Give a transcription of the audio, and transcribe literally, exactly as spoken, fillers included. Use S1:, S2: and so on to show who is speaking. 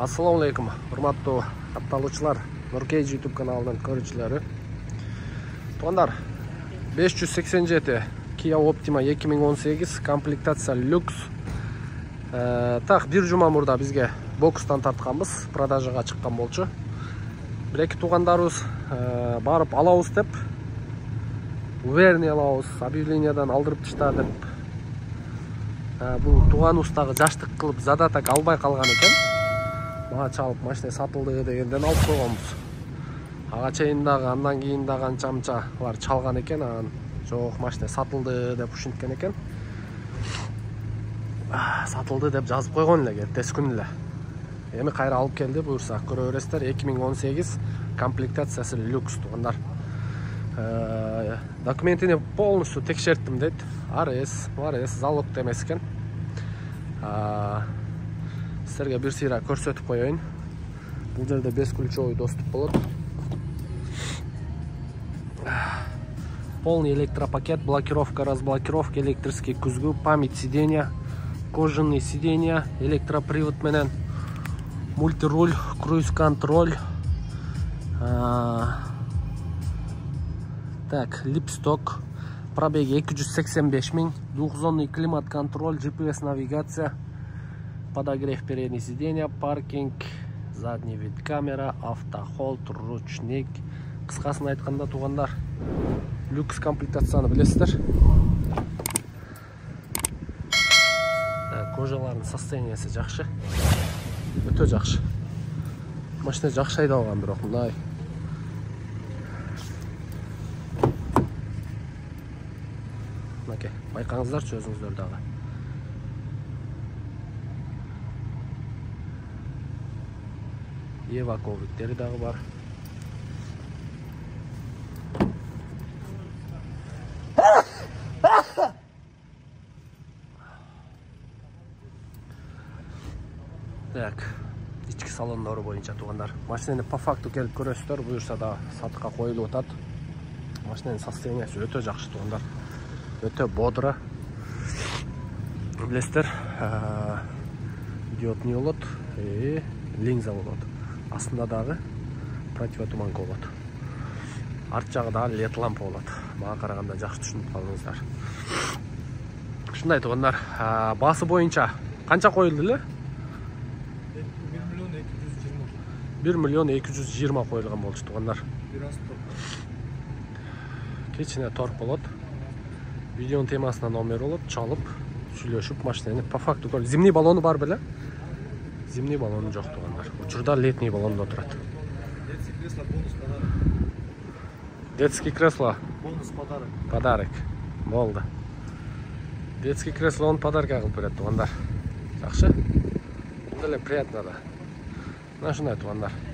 S1: Assalamu alaikum, урматтуу катталуучулар, Нуркейж YouTube каналынын көрүүчүлөрү. Туугандар, беш жүз сексен жети Kia Optima эки миң он сегиз комплектация люкс. Так, бир жума мурда бизге бокстан тартканбыз, продажага чыккан болчу. Бир-эки туугандарыбыз барып алабыз деп, уверенный алабыз, объявлениядан алдырып тышта деп. Бул тууганыбыз дагы жаштык кылып задатак албай калган экен. Мага чалып машина сатылды дегенден алып койгонбуз. Ага чейин дагы андан кийин дагы анча-мынча алар чалган экен, анан жок машина сатылды деп ушинткен экен. Сатылды деп жазып койгон эле эртеси күнү эле. Эми кайра алып келди, буюрса көрө бересиздер. эки миң он сегиз комплектациясы люкс туугандар. Документини полностью текшерттим дейт. Арес, арес, залог эмес экен. Сіздерге бір сыйра көрсөтүп коеюн. Бул жерде бесключевой доступ болот. Полный электропакет, блокировка, разблокировка, электрический күзгү, память сиденья, кожаный сиденья, электропривод менен, мультируль, круиз-контроль. Так, липсток, пробеги эки жүз сексен беш миң, двухзонный климат-контроль, джи пи эс навигация, подогрев переднего сиденья, паркинг, задний вид камера, автохолд, ручник. Кыскасын айтканда туугандар, люкс комплектацияны билесиздер. Кожалардын состояниясы жакшы. Өтө жакшы. Машина жакшы айдалган, бирок мындай. Мынакей, байкаңыздарчы өзүңүздөр дагы. Ева ковриктери дагы бар. Так, ички салондору боюнча туугандар. Машинаны по факту келип көрөсүздөр, буюрса да сатыкка коюлуп атат. Машинанын состояниясы өтө жакшы туугандар. Өтө бодро. Билесиздер, диодный болот, и линза болот. Астында дагы противотуманка болот. Арт жагы дагы лед лампа болот. Мага караганда жакшы түшүнүп калдыңыздар. Ушундай туугандар, баасы боюнча канча коюлду эле? бир миллион эки жүз жыйырма коюлган болчу туугандар. Кечине торг болот. Видеонун темасына номер болот, чалып, сүйлөшүп машинаны по факту көрүп. Зимний баллону бар беле? Зимний баллону жок туугандар. Учурда летний баллондо турат.
S2: Детский кресло бонус подарок.
S1: Детский кресло
S2: Бонус подарок.
S1: Подарок. Болду. Детский кресло он подарка кылып берет туугандар. Жакшы? Мындай эле приятно да. Мына ушундай туугандар.